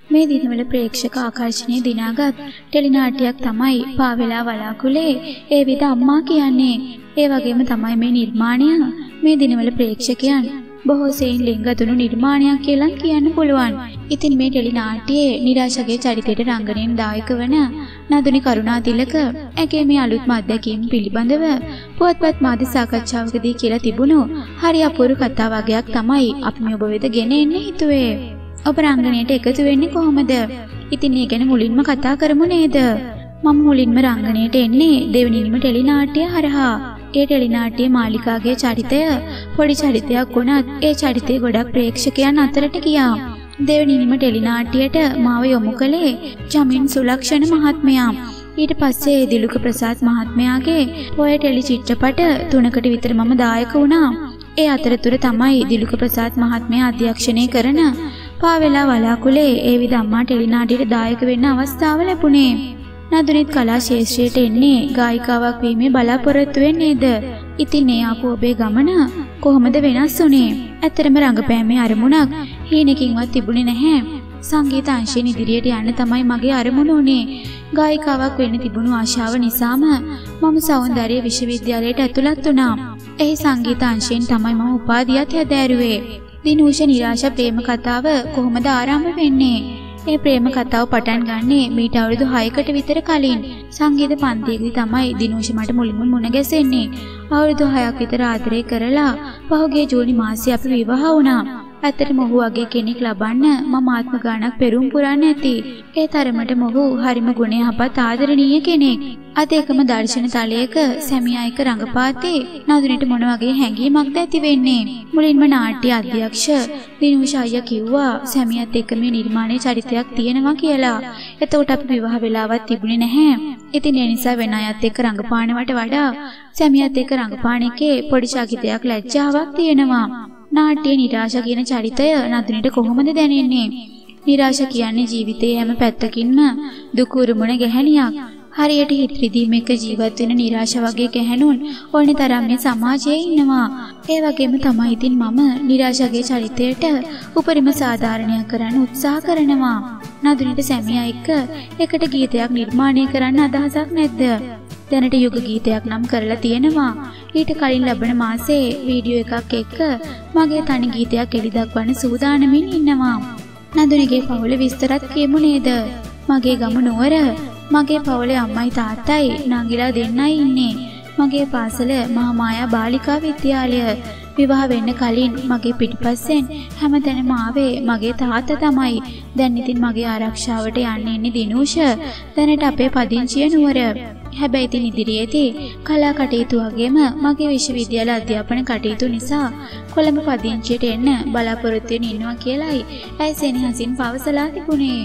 මේ දිනවල ප්‍රේක්ෂක ආකර්ෂණය දිනාගත් ටෙලි නාට්‍යයක් තමයි පාවෙලා වලාකුලේ ඒ විද අම්මා කියන්නේ. ඒ වගේම තමයි මේ නිර්මාණය මේ දිනවල ප්‍රේක්ෂකයන් බොහෝ සෙයින් ලිංගතුණු නිර්මාණයක් කියලා කියන්න පුළුවන්. ඉතින් මේ ටෙලි නාට්‍යයේ නිරාශගේ චරිතයට රංගනයෙන් දායක වන නදුනි කරුණාතිලක ඇගේ මේ අලුත්ම අත්දැකීම් පිළිබඳව පුවත්පත් මාධ්‍ය සාකච්ඡාවකදී කියලා තිබුණු හරි අපූර්ව කතා වගයක් තමයි අපි මේ ඔබ වෙත ගෙන එන්න හිතුවේ. ඔබ රංගනයට එකතු වෙන්නේ කොහොමද? ඉතින් මේ ගැන මුලින්ම කතා කරමු නේද? මම මුලින්ම රංගනයට එන්නේ දෙවනින්ම ටෙලි නාට්‍ය හරහා. ඒ ටෙලි නාට්‍ය මාලිකාගේ චරිතය පොඩි චරිතයක් වුණත් ඒ චරිතය ගොඩක් ප්‍රේක්ෂකයන් අතරට ගියා. දෙවනින්ම ටෙලි නාට්‍යයට මාව යොමු කළේ ජමින් සුලක්ෂණ මහත්මයා. ඊට පස්සේ දිලුක ප්‍රසාද් මහත්මයාගේ පොය ටෙලි චිත්‍රපට 3කට විතර මම දායක වුණා. ඒ අතරතුර තමයි දිලුක ප්‍රසාද් මහත්මයා අධ්‍යක්ෂණය කරන පාවෙලා වලාකුලේ ඒ විද අම්මා ටෙලි නාට්‍යයට දායක වෙන්න අවස්ථාව ලැබුණේ. නදුනිත් කලා ශාස්ත්‍රයට එන්නේ ගායිකාවක් වීමේ බලාපොරොත්තුවෙන් නේද? ඉතින් මේ ආපු ඔබේ ගමන කොහොමද වෙනස් වුනේ? ඇත්තරම රංගපෑමේ අරමුණක් හීනකින්වත් තිබුණේ නැහැ. සංගීත අංශයෙන් ඉදිරියට යන්න තමයි මගේ අරමුණ උනේ. ගායිකාවක් වෙන්න තිබුණු ආශාව නිසාම මම සෞන්දර්ය විශ්වවිද්‍යාලයට ඇතුළත් වුණා. එහි සංගීත අංශයෙන් තමයි මම උපාධියත් හැදෑරුවේ. දිනූෂ නිරාශා ප්‍රේම කතාව කොහොමද ආරම්භ වෙන්නේ? මේ ප්‍රේම කතාව පටන් ගන්නේ මීට අවුරුදු 6කට විතර කලින්. සංගීත පන්තියේදී තමයි දිනූෂ මට මුලින්ම මුණ ගැසෙන්නේ. අවුරුදු 6ක් විතර ආදරය කරලා පහුගිය ජූනි මාසයේ අපි විවාහ වුණා. ඇත්තටම ඔහු වගේ කෙනෙක් ලබන්න මම ආත්ම ගාණක් පෙරම් පුරන්න ඇති. ඒ තරමට මොහු හරිම ගුණයහපත් ආදරණීය කෙනෙක්. අද එකම දර්ශන තලයක සැමියා එක්ක රඟපාතේ නදුනට මොන වගේ හැඟීමක්ද ඇති වෙන්නේ? මුලින්ම නාට්‍ය අධ්‍යක්ෂ දිනූෂ අයියා කිව්වා සැමියාත් එක්ක මේ නිර්මාණයේ චරිතයක් තියෙනවා කියලා. එතකොට අපි විවාහ වෙලාවක් තිබුණේ නැහැ. ඉතින් ඒ නිසා වෙන අයත් එක්ක රඟපානවට වඩා සැමියාත් එක්ක රඟපාන එකේ පොඩි චකිතයක් ලැජ්ජාවක් තියෙනවා. නාට්‍ය නිරාශා කියන චරිතය නදුනට කොහොමද දැනෙන්නේ? නිරාශා කියන්නේ ජීවිතයේ හැම පැත්තකින්ම දුක උරුමන ගැහැණියක්. හරියට හිත රිදීම එක ජීවත් වෙන නිරාශා වගේ ගැහැණුන් ඕනේ තරම් මේ සමාජයේ ඉන්නවා. ඒ වගේම තමයි ඉතින් මම නිරාශාගේ චරිතයට උපරිම සාධාරණයක් කරන්න උත්සාහ කරනවා. නදුනට සැමියා එක්ක එකට ගීතයක් නිර්මාණය කරන්න අදහසක් නැද්ද? දැනට යුග ගීතයක් නම් කරලා තියෙනවා. ඊට කලින් ලැබෙන මාසේ වීඩියෝ එකක් එක්ක මගේ තනි ගීතයක් එළි දක්වන්න සූදානමින් ඉන්නවා. නදුනගේ පවුල විස්තරත් කියමු නේද? මගේ ගම නුවර. මගේ පවුලේ අම්මයි තාත්තයි නංගිලා දෙන්නයි ඉන්නේ. මගේ පාසල මහා මායා බාලිකා විද්‍යාලය. විවාහ වෙන්න කලින් මගේ පිටිපස්සෙන් හැමතැනම ආවේ මගේ තාත්තා තමයි. දැන් ඉතින් මගේ ආරක්ෂාවට යන්න ඉන්නේ දිනූෂ. දැනට අපේ පදිංචිය නුවර. හැබැයි ඉතින් ඉදිරියේදී කලා කටයුතු වගේම මගේ විශ්වවිද්‍යාල අධ්‍යාපන කටයුතු නිසා කොළඹ පදිංචියට එන්න බලාපොරොත්තු වෙන ඉන්නවා කියලායි ඇයි සෙනෙහසින් පවසලා තිබුණේ.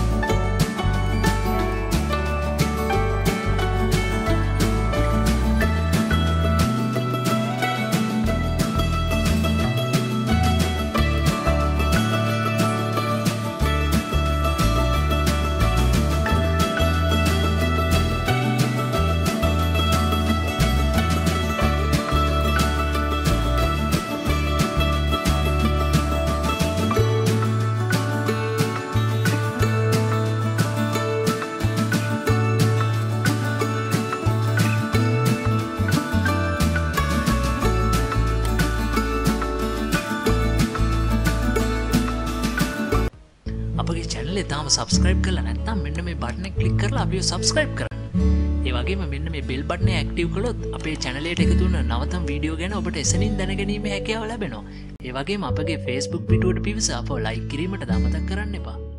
අපගේ channel එක තාම subscribe කරලා නැත්නම් මෙන්න මේ button එක click කරලා අපිව subscribe කරන්න. ඒ වගේම මෙන්න මේ bell button එක active කළොත් අපේ channel එකට එකතු වෙන නවතම වීඩියෝ ගැන ඔබට එසනින් දැනගැනීමේ හැකියාව ලැබෙනවා. ඒ වගේම අපගේ Facebook පිටුවට පිවිස අපව like කිරීමට අමතක කරන්න එපා.